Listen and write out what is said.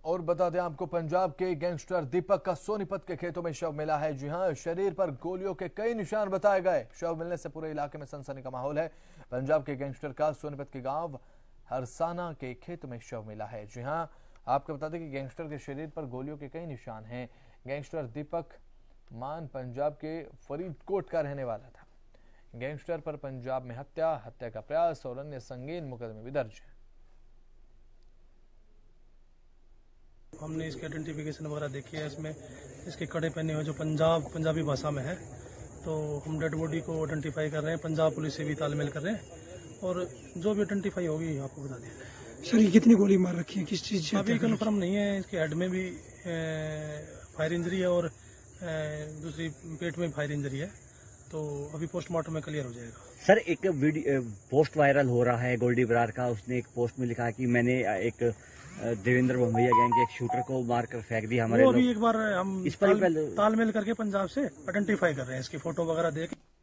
और बता दें आपको, पंजाब के गैंगस्टर दीपक का सोनीपत के खेतों में शव मिला है। जी हां, शरीर पर गोलियों के कई निशान बताए गए। शव मिलने से पूरे इलाके में सनसनी का माहौल है। पंजाब के गैंगस्टर का सोनीपत के गांव हरसाना के खेत में शव मिला है। जी हां, आपको बता दें कि गैंगस्टर के शरीर पर गोलियों के कई निशान हैं। गैंगस्टर दीपक मान पंजाब के फरीदकोट का रहने वाला था। गैंगस्टर पर पंजाब में हत्या का प्रयास और अन्य संगीन मुकदमे भी दर्ज हैं। हमने इसकी आइडेंटिफिकेशन वगैरह देखी है। इसमें इसके कड़े पहने हुए जो पंजाबी भाषा में है, तो हम डेड बॉडी को आइडेंटिफाई कर रहे हैं। पंजाब पुलिस से भी तालमेल कर रहे हैं और जो भी आइडेंटिफाई होगी आपको बता देंगे। सर, ये कितनी गोली मार रखी है, किस चीज से? अभी कंफर्म नहीं है। इसके हेड में भी फायर इंजरी है और दूसरी पेट में फायर इंजरी है, तो अभी पोस्टमार्टम में क्लियर हो जाएगा। सर, एक वीडियो पोस्ट वायरल हो रहा है गोल्डी बरार का। उसने एक पोस्ट में लिखा कि मैंने एक देवेंद्र भंभैया गैंग के एक शूटर को मारकर फेंक दिया। हमारे वो अभी एक बार हम इस पर तालमेल करके पंजाब से आइडेंटिफाई कर रहे हैं। इसकी फोटो वगैरह देख